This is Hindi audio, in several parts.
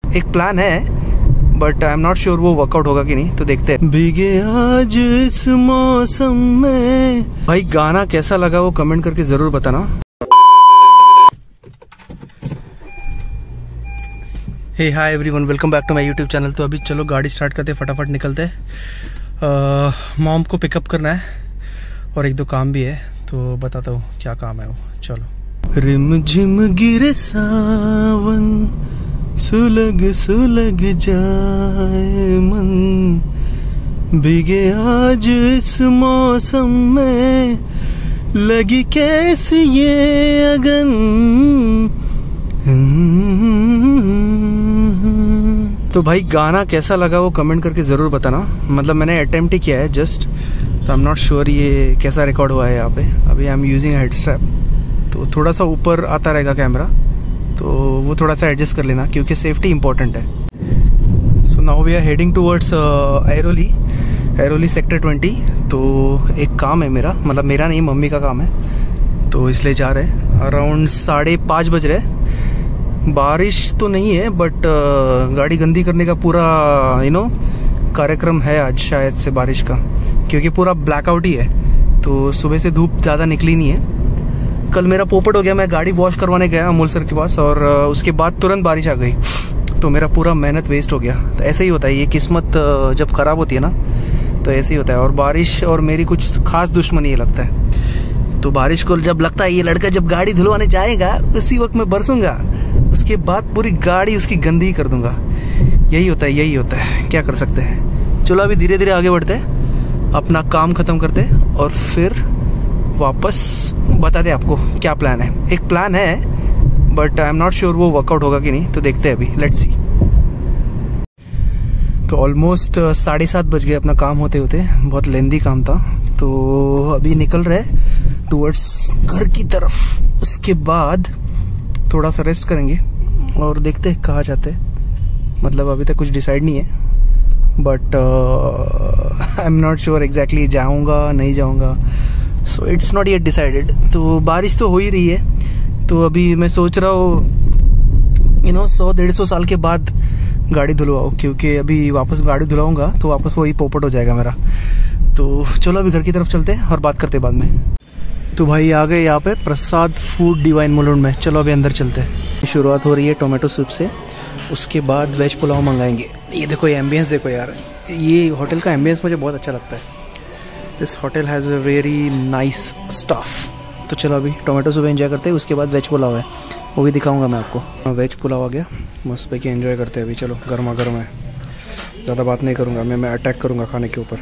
एक प्लान है but I am not sure वो वर्कआउट होगा कि नहीं, तो देखते हैं। भीगे आज इस मौसम में। भाई गाना कैसा लगा वो कमेंट करके जरूर बताना। Hey hi everyone, welcome back to my YouTube channel. तो अभी चलो गाड़ी स्टार्ट करते, फटाफट निकलते हैं। मॉम को पिकअप करना है और एक दो काम भी है, तो बताता हूँ क्या काम है वो। चलो। रिम झिम गिरे सावन, सुलग सुलग जाए मन, भीगे आज इस मौसम में, लगी कैसी ये अगन। तो भाई गाना कैसा लगा वो कमेंट करके ज़रूर बताना। मतलब मैंने अटेम्प्ट ही किया है जस्ट, तो आई एम नॉट श्योर ये कैसा रिकॉर्ड हुआ है यहाँ पे। अभी I am using head strap, तो थोड़ा सा ऊपर आता रहेगा कैमरा, तो वो थोड़ा सा एडजस्ट कर लेना क्योंकि सेफ्टी इंपॉर्टेंट है। So now we are heading towards Airoli sector 20। तो एक काम है मेरा, मतलब मेरा नहीं, मम्मी का काम है, तो इसलिए जा रहे हैं। अराउंड 5:30 बज रहे। बारिश तो नहीं है बट गाड़ी गंदी करने का पूरा कार्यक्रम है आज शायद से बारिश का, क्योंकि पूरा ब्लैकआउट ही है। तो सुबह से धूप ज़्यादा निकली नहीं है। कल मेरा पोपट हो गया, मैं गाड़ी वॉश करवाने गया अमूल सर के पास, और उसके बाद तुरंत बारिश आ गई, तो मेरा पूरा मेहनत वेस्ट हो गया। तो ऐसे ही होता है, ये किस्मत जब ख़राब होती है ना तो ऐसे ही होता है। और बारिश और मेरी कुछ खास दुश्मनी ये लगता है। तो बारिश को जब लगता है ये लड़का जब गाड़ी धुलवाने जाएगा उसी वक्त मैं बरसूंगा, उसके बाद पूरी गाड़ी उसकी गंदी कर दूंगा। यही होता है, क्या कर सकते हैं। चलो अभी धीरे धीरे आगे बढ़ते हैं, अपना काम खत्म करते हैं और फिर वापस बताते आपको क्या प्लान है। एक प्लान है but I am not sure वो वर्कआउट होगा कि नहीं, तो देखते हैं अभी, लेट्स सी। तो ऑलमोस्ट 7:30 बज गए अपना काम होते होते, बहुत लेंदी काम था। तो अभी निकल रहे टूवर्ड्स घर की तरफ। उसके बाद थोड़ा सा रेस्ट करेंगे और देखते हैं कहाँ जाते हैं। मतलब अभी तक कुछ डिसाइड नहीं है but I am not sure exactly जाऊँगा नहीं जाऊँगा, so it's not yet decided. तो बारिश तो हो ही रही है, तो अभी मैं सोच रहा हूँ 100-150 साल के बाद गाड़ी धुलवाओ, क्योंकि अभी वापस गाड़ी धुलाऊँगा तो वापस वही पोपट हो जाएगा मेरा। तो चलो अभी घर की तरफ चलते हैं और बात करते हैं बाद में। तो भाई आ गए यहाँ पे प्रसाद फूड डिवाइन मुलुंड में। चलो अभी अंदर चलते हैं। शुरुआत हो रही है टोमेटो सूप से, उसके बाद वेज पुलाव मंगाएंगे। ये देखो, ये एम्बियंस देखो यार, ये होटल का एम्बियंस मुझे बहुत अच्छा लगता है। This hotel has a very nice staff. तो चलो अभी टोमेटो सूप एंजॉय करते हैं, उसके बाद वेज पुलाव है, वो भी दिखाऊंगा मैं आपको। वेज पुलाव आ गया, मस्त पैकी एंजॉय करते हैं अभी। चलो गर्मा गर्म है, ज़्यादा बात नहीं करूँगा मैं अटैक करूँगा खाने के ऊपर।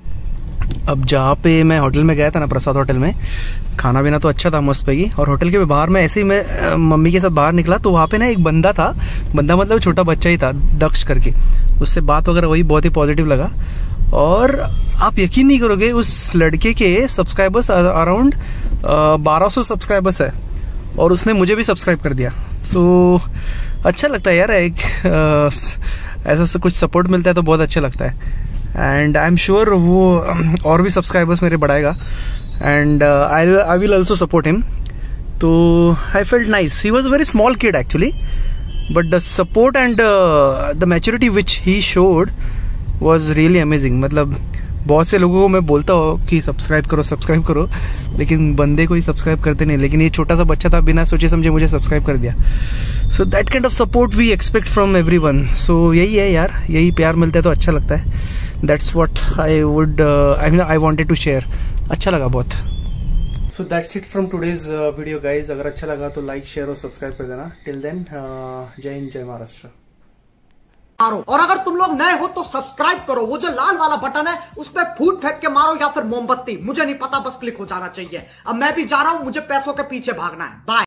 अब जहाँ पे मैं होटल में गया था ना, प्रसाद होटल में, खाना पीना तो अच्छा था, मस्त पैकी। और होटल के बाहर में ऐसे ही मैं मम्मी के साथ बाहर निकला, तो वहाँ पे ना एक बंदा था, बंदा मतलब छोटा बच्चा ही था, दक्ष करके। उससे बात वगैरह वही बहुत ही पॉजिटिव लगा। और आप यकीन नहीं करोगे, उस लड़के के सब्सक्राइबर्स अराउंड 1200 सब्सक्राइबर्स है, और उसने मुझे भी सब्सक्राइब कर दिया। सो अच्छा लगता है यार, एक ऐसा कुछ सपोर्ट मिलता है तो बहुत अच्छा लगता है। एंड आई एम श्योर वो और भी सब्सक्राइबर्स मेरे बढ़ाएगा, and I will also support him. तो I felt nice. He was a very small kid actually, but the support and the maturity which he showed was really amazing. मतलब बहुत से लोगों को मैं बोलता हूँ कि सब्सक्राइब करो, लेकिन बंदे को ही सब्सक्राइब करते नहीं। लेकिन ये छोटा सा बच्चा था, बिना सोचे समझे मुझे सब्सक्राइब कर दिया। So that kind of support we expect from everyone. So यही है यार, यही प्यार मिलता है तो अच्छा लगता है। That's what I wanted to share. अच्छा लगा बहुत। So that's it from today's video guys. अगर अच्छा लगा तो लाइक, शेयर और सब्सक्राइब कर देना। टिल देन, जय हिंद, जय महाराष्ट्र। और अगर तुम लोग नए हो तो सब्सक्राइब करो, वो जो लाल वाला बटन है उस पर फूट फेंक के मारो या फिर मोमबत्ती, मुझे नहीं पता, बस क्लिक हो जाना चाहिए। अब मैं भी जा रहा हूं, मुझे पैसों के पीछे भागना है। बाय।